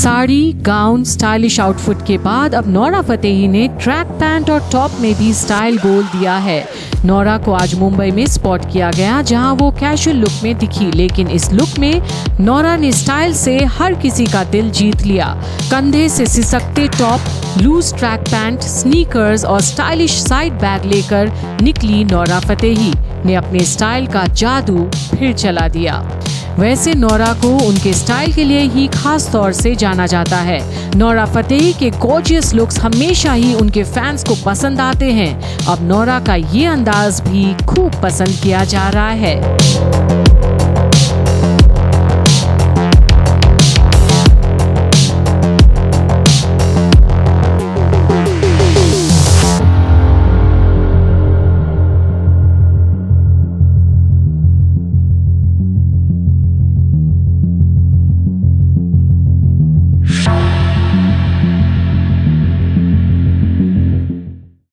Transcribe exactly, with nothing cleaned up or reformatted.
Sari, gown, stylish outfit के बाद अब नोरा फतेही ने ट्रैक पैंट और टॉप में भी स्टाइल बोल दिया है। नोरा को आज मुंबई में स्पॉट किया गया जहां वो कैजुअल लुक में दिखी, लेकिन इस लुक में नोरा ने स्टाइल से हर किसी का दिल जीत लिया। कंधे से सिसकते top, loose track pant, sneakers और स्टाइलिश साइड बैग लेकर निकली नोरा फतेही ने अपने स्टाइल का जादू फिर चला दिया। वैसे नोरा को उनके स्टाइल के लिए ही खास तौर से जाना जाता है। नोरा फतेही के गॉर्जियस लुक्स हमेशा ही उनके फैंस को पसंद आते हैं। अब नोरा का ये अंदाज भी खूब पसंद किया जा रहा है।